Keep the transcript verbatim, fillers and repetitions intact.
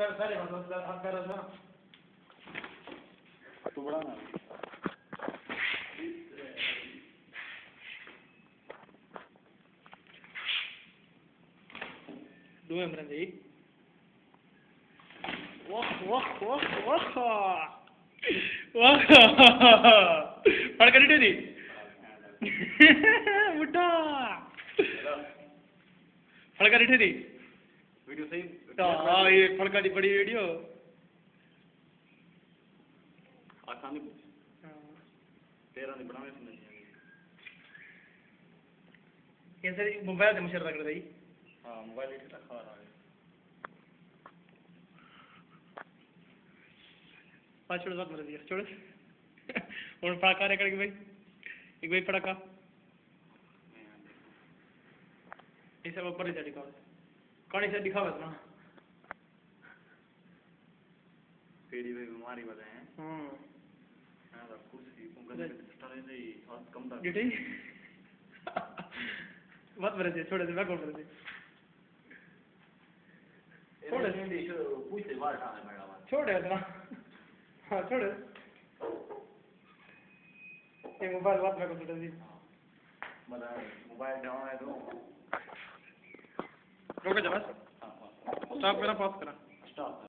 sir sir मतलब आप कर रहा था तू बड़ा ना दो इमरान जी वाह वाह वाह वाह वाह पढ़कर इटे दी मुट्ठा पढ़कर इटे दी वीडियो सही हाँ ये पढ़कर दी बड़ी वीडियो आसानी तेरा नहीं बनाने से नहीं ये सर मोबाइल से मुशर्रफ कर रही हाँ मोबाइल इसे रखा रहा है पाँच छोड़ बात मर दिया छोड़ और पड़ाका रे करके भाई एक भाई पड़ाका ये सब ऊपर से दिखाओ कौन से दिखाओ बस ना पेड़ी में बीमारी वाले हैं हम्म हां बस कुर्सी पंखा के स्टार है ये और कम था गिटी मत मर दे छोड़ दे मैं कौन कर दे छोड़ दे पूछते बाहर आने मैडम छोड़ दे इतना हाँ छोड़ ये मोबाइल बात मैं को छोड़ दी मतलब मोबाइल डाउन है तो रुक जा बस स्टॉप करा पॉज करा स्टॉप